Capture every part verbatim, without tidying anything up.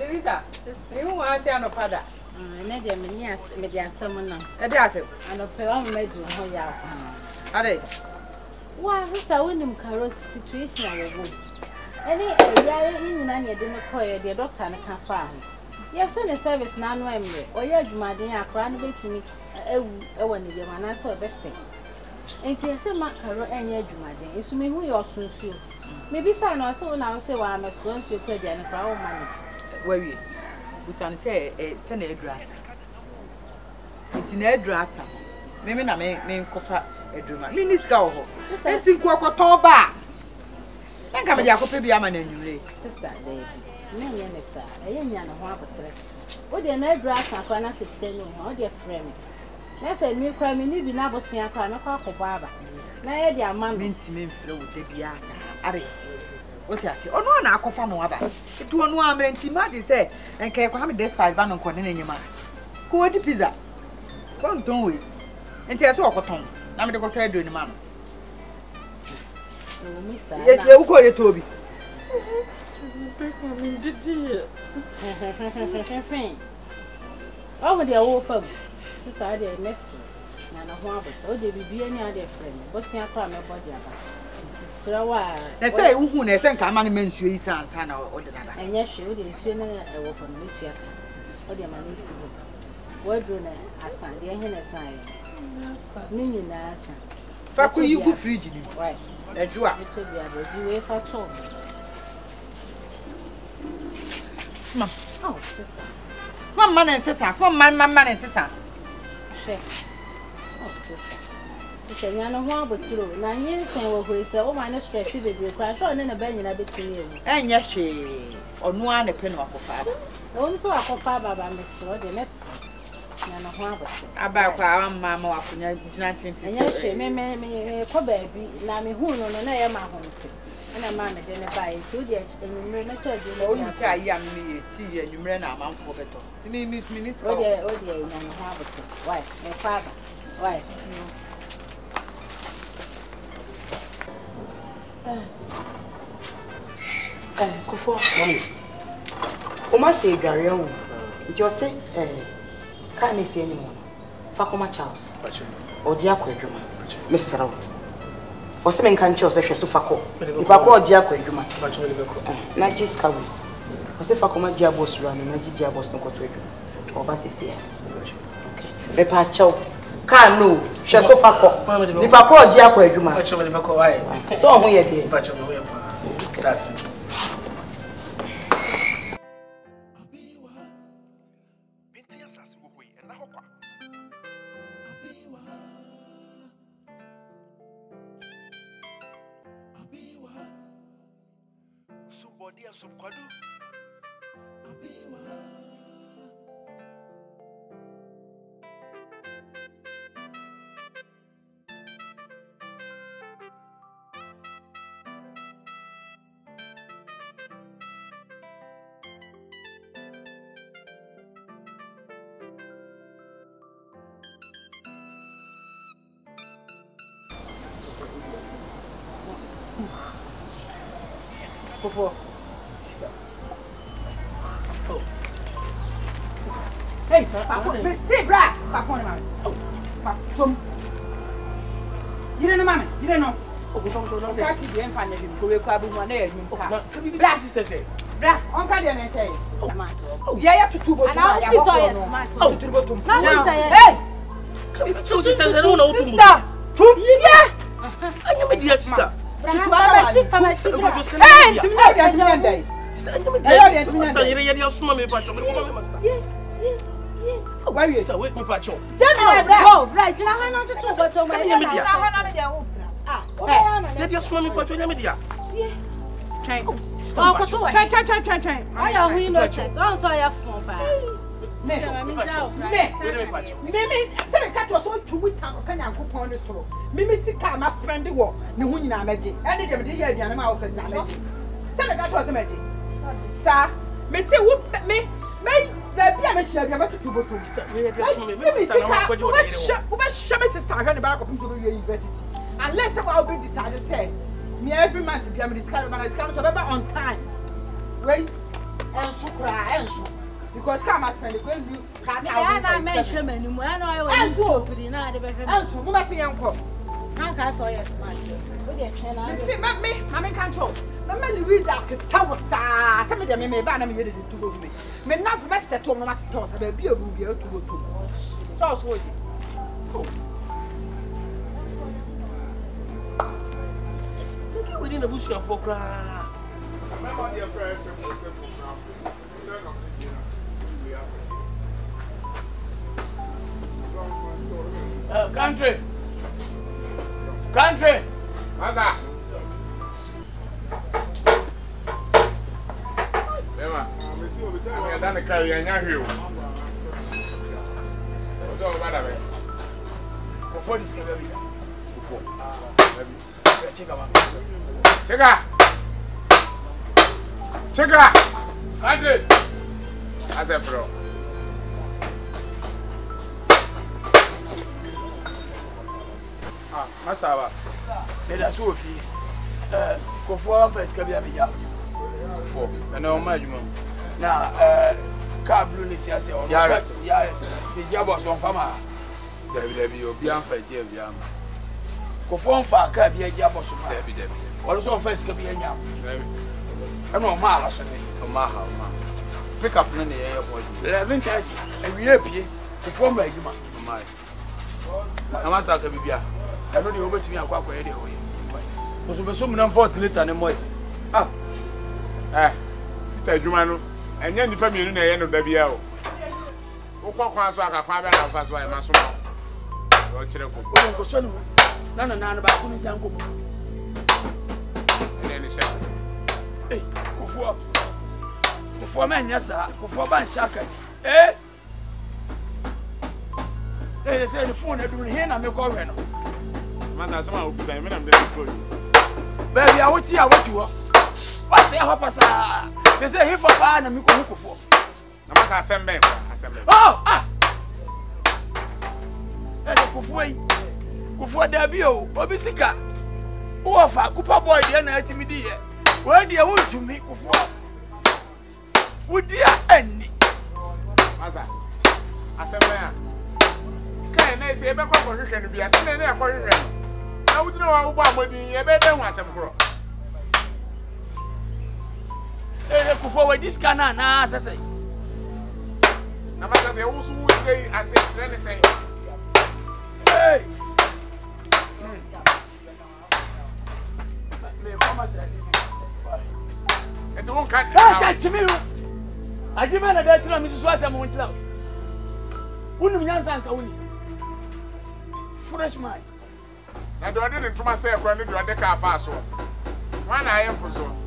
Sister, sister, you want to say no pada? Ah, na de me nia me de asem na. E de asem. Ano pe wa me du ho ya. Ade. Wa sister wonim karo situation a wo. Any ya ni nyina na de no koye de doctor na ka fa ho. Yes, in the service na no emre. Oya adwumaden akra no betumi ewu ewa ne bia na so obese. Enti ese makaro enye adwumaden. Esu me hu yo sunsu. Me bi sa no so na so wa me so nsu kwa dia ne kra wo ma ne. Wawie. Busan say eh se na edurasa. Enti na edurasa. Me me na me me nkofa eduruma. Me ni sika wo ho. Enti nkokoton ba. Enka me dia kope bia ma na nwure. Sister dey. Na nya ne sa. Eya nya no ho abotre. O de na edurasa kwa na sister no ho. O de frame. Na say mi kra mi ni bi na bosia kwa me kwa akobo aba. Na ye de ama me ntime mfre wo de bia asa. Are. What you say? Ono na akofa no aba. Etu ono amre ntima de say enka kwa me des five ba no nkone na nyima. Ko wadi pizza. Kon ton we. Enti eso okoton. Na me de ko twa do ni ma no. No mi sa. Ye ye uko ye tobi. Bediide. Oh, de wo fam. Sister de mess. Na na ho abot. O de bibia ni ade frame. Bosia kwa me body aba. Srawa. Na say uhu na say nka ma ne mansuo yi sansa na o de dada. Enye hwe o de nsuo na e wo kono metua. O de ma na isi bo. Wo dro na asan de ehe na san ye. Ni nyina asan. Fa ku yi ku fridge ni. Why? Adwoa. Eto bia do di we fa to. Ma. Oh, sister. Fom man and sister, fom man man man and sister. Chef. Oh, sister. Sister, you know what about you? Now you say what we say. Oh, my next stress is baby. Crash on in a bed in a bit to you. And yes, she on one a pen of a father. Oh, so I call Baba Miss Lord, the mess. You know what about our mamma up in your nineteen. And yes, she may may may call baby. Now me who no no am home. And a man then buy two years and you may not tell you. Oh, you say I am me, tea, and you ran a man for better. To me, Miss Minister, oh, dear, oh, dear, and have it. Why, my father? Why? Eh, Kufffour, mommy. O must stay Gary on. It was say, eh, can't see anyone. Fakoma Charles. Or Jaco Juma. Mister Rowe. Or seven countries of Fako. If I call Jaco Juma. Not just Kawi. Or say Fakoma Jabos run and Magic Jabos no go or Bassis here. Okay. Me Pacho. Can't know. She's so Fako. If I call Jaco Juma. So we are there. That's it. Kufffour. Oh. Hey, Baffour, stay back. Baffour, man. Oh, Baffour. You don't know, man. You don't know. Oh, we don't know. Can't keep the empire. Go away, Kabu, one day. Black sister say. Black. Uncle, the next day. Oh, yeah, you have to two boats. And I saw you smart. Oh, two boats. Now, hey. Two sisters, I don't know to move. Two? Yeah. I am a dear sister. Hey, to me now, to me day. Sister, you are small, me patch. Yeah, yeah, yeah. Why you sister wake me patch? Tell me, bro. Right, you know how to talk about so many. Ah, okay. Let your small me patch. Yeah. Try. Oh, try, try, try, try, try. I am innocent. Oh, so I have fun, pa. Me, me, me, me, say catch was so two weeks ago. Can you go on the store? Me, me, see, come, my friend, the war. No, who you know, magic. And the day, the animal of magic. Say catch was a magic. Sir, me say, whoop me, me, there be a machine. I'm to go to. Who show me sister on the back of university? Unless I'll be decided, say, me every month to be able to discover my scams on time. Ready? and sugar and sugar. Because come and spend the when you can I mention anymore. I know I was so good in the bedroom. And so, nothing uncle. How can I saw your smart? So they can me, I'm in control. Mamma Louisa could tell us some of them may ban me to go me. May not for my set on my toss, I will be able to go to. So, so, within the bush of folk. Uh, country, country, Maza. Emma, we are done the carry and you. What's all about it? Before this, before. Check out. Check out. Country. As a pro. Ah, Master, let us go. Uh, Kuffour first can be a bit for and no management. Now, uh, car blue is yes, yes, yes. The job was on farmer. There will be a beyond five years. Kuffour for a car be a job of Debbie Debbie. Also, first can be a young. I know Maha, Maha. Pick up in the airport. eleven thirty, and we are here to form my human. I must have to be here. I know the over to me. I'm quite ready. Was so many unfortunate anymore. Ah, eh, Peter Jumano, and then the family in the end of the Biao. What was I got? I was why my son. None of none about Kunis uncle. And then the shop. Hey, Kuffour. Kuffour man, yes, sir. Kuffour ban shaka. Eh? They say the phone are doing here and I'm a call. Man, someone will say, Madame, baby, I will see what you are. What's the hopper? They say, here for fun and me go for. I must have some men. Oh, ah! And Kuffour, Kuffour Dabio, Obisica. Who are far Cooper boy, the anatomy. Where do you want to make Kuffour? Would you any? Massa, I said, man, can I say about corporation to be a senator for I would know how about you better than once. Hey, Kuffour, this can I say. No matter the also would say, I said, let say, hey, it won't catch me. I demand a better Missus Watson won't tell. Wouldn't Yansan fresh mind. I do I didn't to myself when you are the car fast one. One I am for so.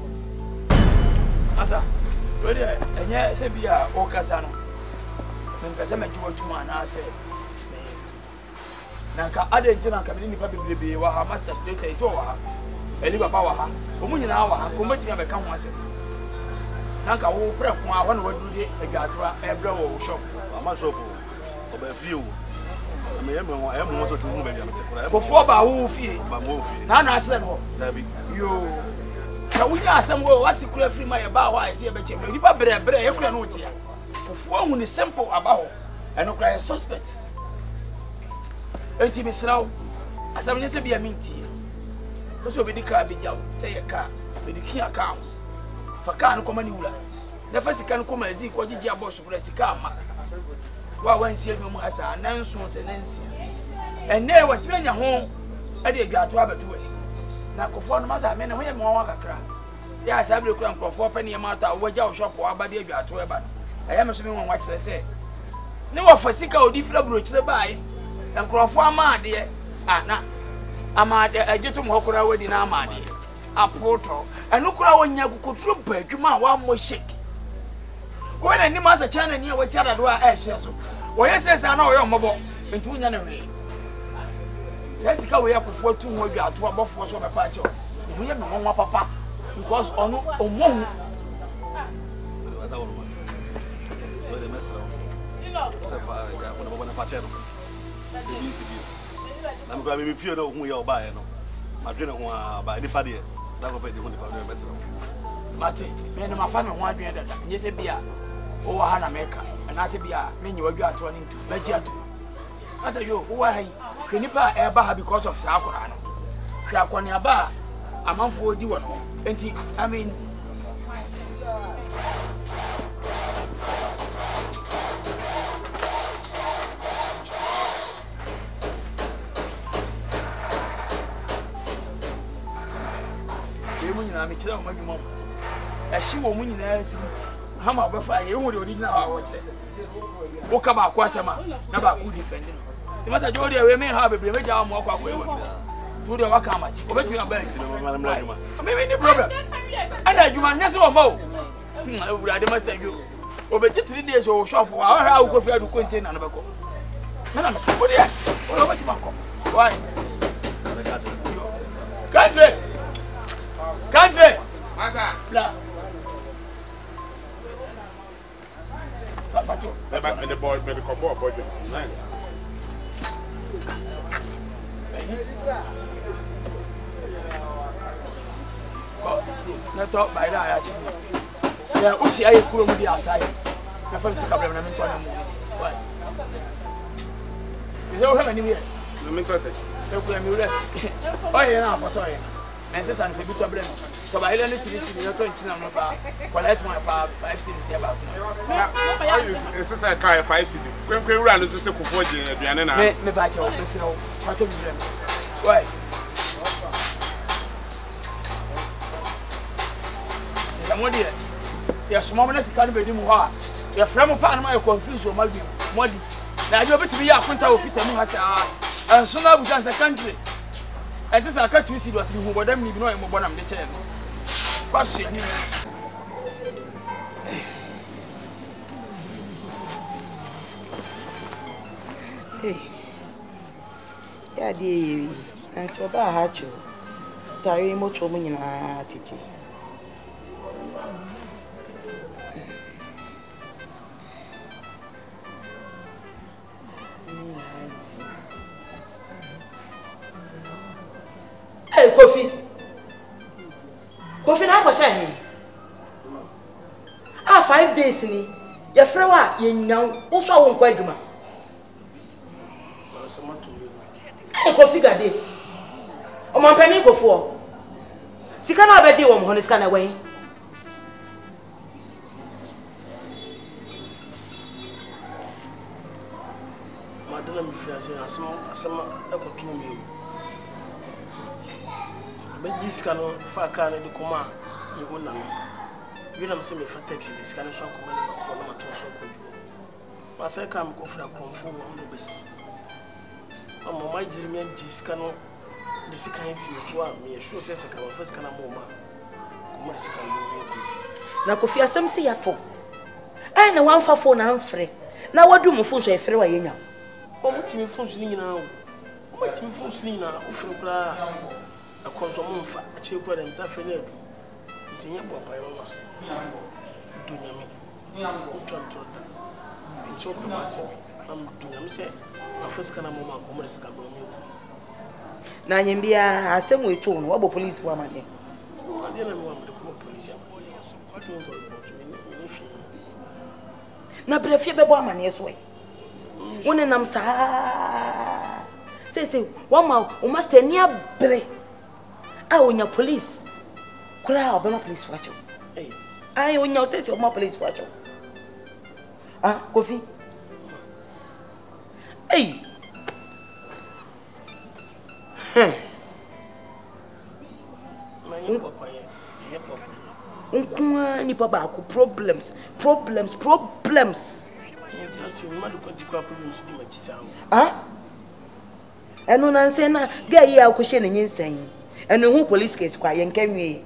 Asa, whether and yes, be a Ocasano. Then Casama, you want to man, I said. Nanka, I didn't tell Camille probably be what her master later is over. A little power, woman hour, committing a become myself. Nanka will prep one word do a gatra, a blow shop. I'm not sure of a few. I mean, I am also to move before Bahu fee, but move none accident. You now we are somewhere what's the clear free my about why I see a bit of you, but better, better, you can note here. Before when is simple about and no cry suspect. Eighty Miss Row, as I just be a minty. Those will be the car be out, say a car, with the key account. For car no common. The first can come as equal to your boss, bless the car. Why one see no more as an announcement and Nancy. And there was many a home, I did got to have it to it. Now, conform mother, men and women more like a crowd. Yes, I will come for four penny amount of what your shop or about the got to about. I am assuming one watch, I say. No for sick or different brooch to buy. And Crawford, my dear, ah, I'm a gentleman who could have wedding Amadi, a portal, and look around you could troop back, you might one more shake. When any master channel near what Adwoa ashes, well, yes, I know your mobile in two January. Says we have before two more to a Baffour of a patch. We have no more papa because on one. I'm going to be feared of who you are buying. My dinner by any party that will pay the money for the vessel. Mate, me no mafa me ho adwen dada. Nye se bia wo ha na meka. Na se bia me nyi wadwa ato ne ntu. Baji ato. Asa yo wo ha yi. Hwe nipa e ba ha because of sa akora no. Hwe akoni aba amanfo odi wo no. Enti I mean na me kira o madwuma e hye wo mu nyina ati hama obefa ye wo de original wa wo che wo ka ba kwa sema na ba ku defend no e masa jo de we me ha bebre me ja mo kwa kwa e wo tu de wa ka ma o beti ba bank no ma adwuma me me ni problem ana adwuma nya se wo ma o ewura de master jo o be three days o shop wa ha wo ko fi adu container no be ko na na ko de o beti ma ko why country Country! Masa! Blah! Fatu! Maybe the boy, maybe come board, boy. Na talk by that actually. Yeah, we see I could be outside. Na fam se kabla na me ntona mo. Why? Is there how many here? No me ntose. E ku mi rest. Oh yeah na photo here. Na se san fe bi to brem. So by ile ni three city na to nchina no pa. Collect one pa five city there ba. How you is say car five city. Kwen kwen wura no se Kufffour je aduane na. Me me ba che o me se no. Photo bi brem. Why? Ya mo dia. Ya small na sika no be di mu ha. Ya frame pa na ma confuse o ma bi. Modi. Na ajo betimi ya akunta o fitamu ha se ah. Enso na bujan se country. Ese sa ka two city was me hu bodam ni bi no e mo bonam de che. Kwasu ya ni. Hey. Ya di enso ba ha chu. Tari mo cho mo nyina titi. Hey, Kofi. Kofi na kwasha hin. Ah, five days ni. Ya frewa ye nyaw. Wo so wo nkwa adwuma. Hey, Kofi gade. O man pani Kufffour. Sika na obeje wo mo hono sika na wen. Madala mi fi ase asema asema ekotu mi. Bediide no fa ka na de koma ye wona no wi na me se me fa taxi de ska no so akoma ni ko na mato so ko ju ma se ka me ko fra konfu wo no bes amma ma jiri me di ska no de sika nsi so a me sure se se ka wa fa ska na mo ma ko ma sika no Na Kofi asem se yato. Ai na wan fa phone na amfre. Na wadu mu phone so e fre wa ye nya. O mo timi phone so ni nyina o. O mo timi phone so ni nyina o fre kura a consume fa a che kwa dem Safina du ntinye bo pa yo wa du nyame o tonto da ncho ko ma se am du nyame se a fiska na mo ma ko mo sika do mi Na nyembia asem we to no wabo police wa mane. o ade na mi wa mo ko police am ntinye bo ko mi ni fi Na brefie bebo amane so e. Woni nam sa. Say say one ma o master ni abre. Ah, onya police. Kura obema police wacho. eh Ai onya o sese obema police wacho. Ah, Kofi. Hey. Heh. ma ni ko pa ye ye po Unkwa ni baba ko problems, problems, problems. ni tasi ma do ko ti ko problems di ma ti sa Ah? Eno na nse na ga yi akohye ne nyinsan. Eno hu police case kwa ye nkanwe.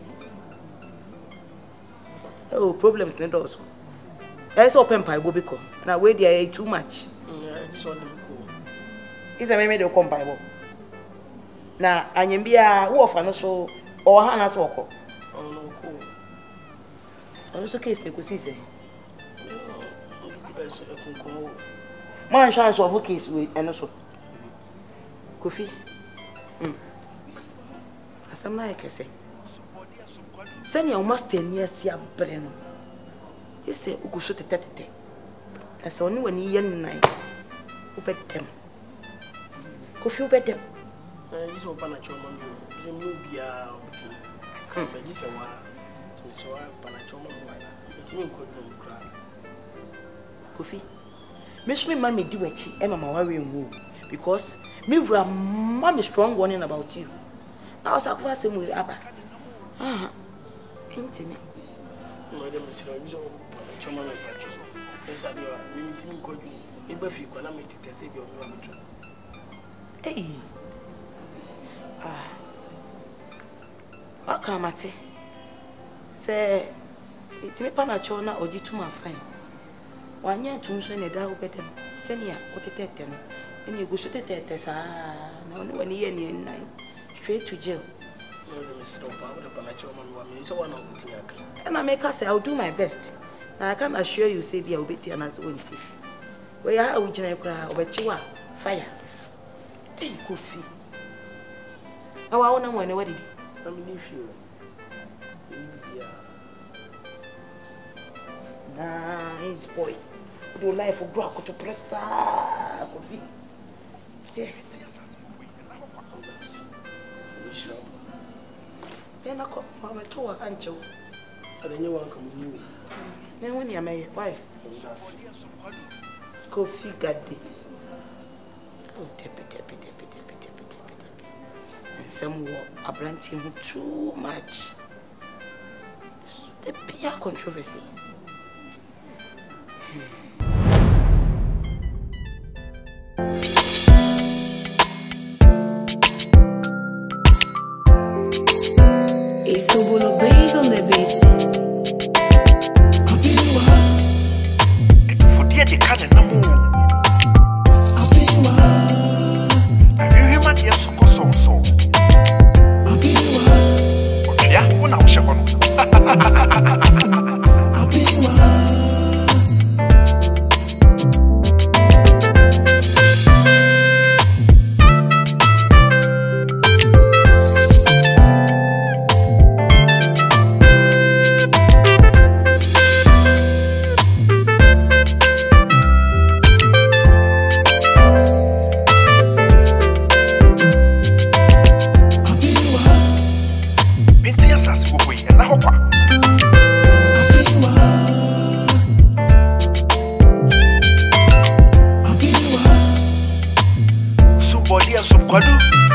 Oh, problems ne do so. I saw open Bible because na we there too much. mm so dem ko Is a me de come Bible. Na anyembia wo ofa no so o ha na so okọ. on no ko Ono so case ne ko sise. eh so e ko ko Man chance of case we eno so. Kofi. Mm. Asam na yake se. Send your master near Sia Breno. He said, Ugo shoot a tete. That's only when he young night. Who bet them? Kuffour bet them. This open at your mummy. The movie, come by this a while. So I panacho my it's me could cry. Kuffour. Miss me, mammy, do what she Emma worrying woo because me, mammy strong warning about you. I was a person with Abba. Ah, intimate. Madam, Mister Choma, yes, I do. Meeting could be if you can make it a save your mother. Hey, ah, what come at it? Say, it's me panachona or you to my fine. One year to send a dog better. Send ya, what it at them, and you go shoot it at us. Ah, no one year near nine. Straight to jail. And I make her say, I'll do my best. I can assure you, say, be a bit and as one tea. Where are we, General Cry, or Chiwa, fire? Hey, Kuffour. How I want to know what did I mean, if you nice boy. Do life for Brock to press. Kuffour. Yeah. Then I got my tour and Joe. And then you want to come. Then when you may, why? Kuffour got it. Oh, tepe, tepe, tepe, tepe, tepe, tepe. And some war are planting too much. The peer controversy. It's so full of bass on the beat. For dear, the cannon, no more. I hear him at the so so. Okay, yeah, one hour, Shabon. Somebody else, some